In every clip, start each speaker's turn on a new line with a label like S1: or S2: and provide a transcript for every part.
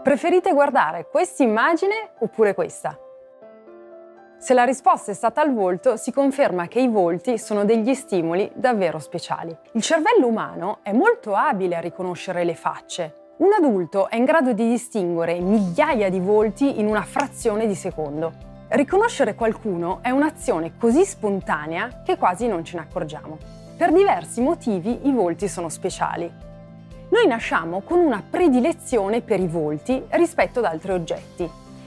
S1: Preferite guardare questa immagine oppure questa? Se la risposta è stata al volto, si conferma che i volti sono degli stimoli davvero speciali. Il cervello umano è molto abile a riconoscere le facce. Un adulto è in grado di distinguere migliaia di volti in una frazione di secondo. Riconoscere qualcuno è un'azione così spontanea che quasi non ce ne accorgiamo. Per diversi motivi i volti sono speciali. Noi nasciamo con una predilezione per i volti rispetto ad altri oggetti.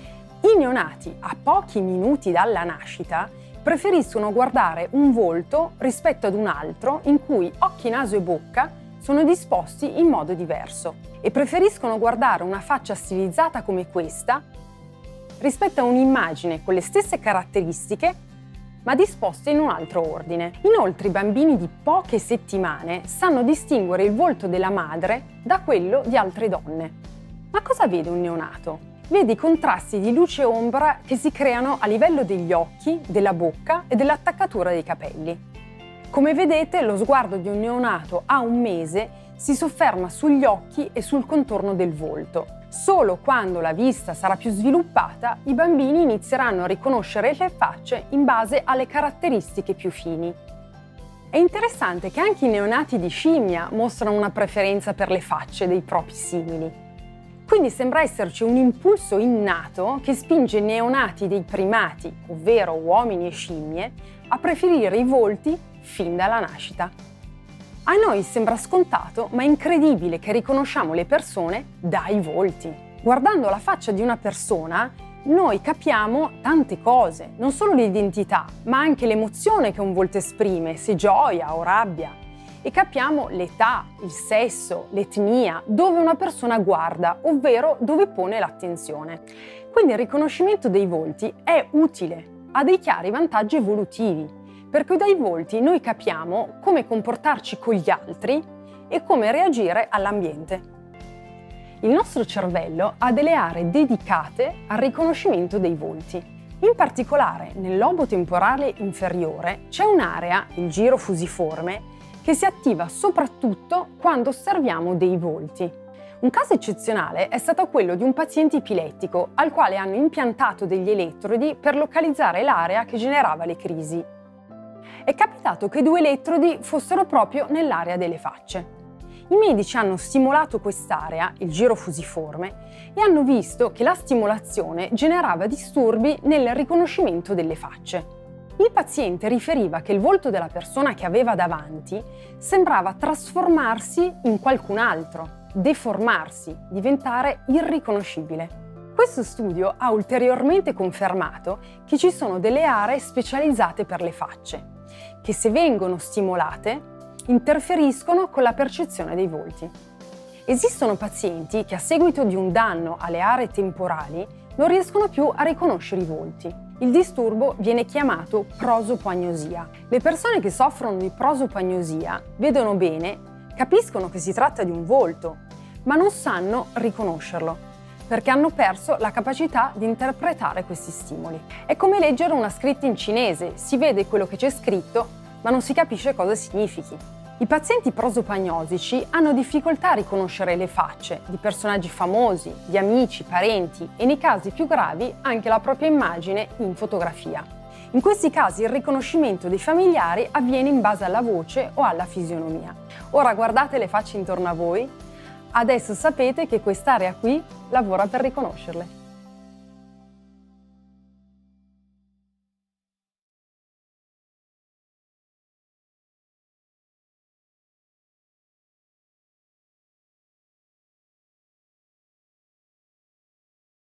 S1: I neonati, a pochi minuti dalla nascita, preferiscono guardare un volto rispetto ad un altro in cui occhi, naso e bocca sono disposti in modo diverso e preferiscono guardare una faccia stilizzata come questa rispetto a un'immagine con le stesse caratteristiche ma disposte in un altro ordine. Inoltre i bambini di poche settimane sanno distinguere il volto della madre da quello di altre donne. Ma cosa vede un neonato? Vede i contrasti di luce e ombra che si creano a livello degli occhi, della bocca e dell'attaccatura dei capelli. Come vedete, lo sguardo di un neonato a 1 mese si sofferma sugli occhi e sul contorno del volto. Solo quando la vista sarà più sviluppata, i bambini inizieranno a riconoscere le facce in base alle caratteristiche più fini. È interessante che anche i neonati di scimmia mostrano una preferenza per le facce dei propri simili. Quindi sembra esserci un impulso innato che spinge i neonati dei primati, ovvero uomini e scimmie, a preferire i volti fin dalla nascita. A noi sembra scontato, ma è incredibile che riconosciamo le persone dai volti. Guardando la faccia di una persona, noi capiamo tante cose, non solo l'identità, ma anche l'emozione che un volto esprime, se gioia o rabbia. E capiamo l'età, il sesso, l'etnia, dove una persona guarda, ovvero dove pone l'attenzione. Quindi il riconoscimento dei volti è utile, ha dei chiari vantaggi evolutivi, perché dai volti noi capiamo come comportarci con gli altri e come reagire all'ambiente. Il nostro cervello ha delle aree dedicate al riconoscimento dei volti. In particolare, nel lobo temporale inferiore c'è un'area, il giro fusiforme, che si attiva soprattutto quando osserviamo dei volti. Un caso eccezionale è stato quello di un paziente epilettico al quale hanno impiantato degli elettrodi per localizzare l'area che generava le crisi. È capitato che 2 elettrodi fossero proprio nell'area delle facce. I medici hanno stimolato quest'area, il giro fusiforme, e hanno visto che la stimolazione generava disturbi nel riconoscimento delle facce. Il paziente riferiva che il volto della persona che aveva davanti sembrava trasformarsi in qualcun altro, deformarsi, diventare irriconoscibile. Questo studio ha ulteriormente confermato che ci sono delle aree specializzate per le facce, che se vengono stimolate interferiscono con la percezione dei volti. Esistono pazienti che a seguito di un danno alle aree temporali non riescono più a riconoscere i volti. Il disturbo viene chiamato prosopagnosia. Le persone che soffrono di prosopagnosia vedono bene, capiscono che si tratta di un volto, ma non sanno riconoscerlo, perché hanno perso la capacità di interpretare questi stimoli. È come leggere una scritta in cinese, si vede quello che c'è scritto, ma non si capisce cosa significhi. I pazienti prosopagnosici hanno difficoltà a riconoscere le facce di personaggi famosi, di amici, parenti e nei casi più gravi anche la propria immagine in fotografia. In questi casi il riconoscimento dei familiari avviene in base alla voce o alla fisionomia. Ora guardate le facce intorno a voi, adesso sapete che quest'area qui lavora per riconoscerle.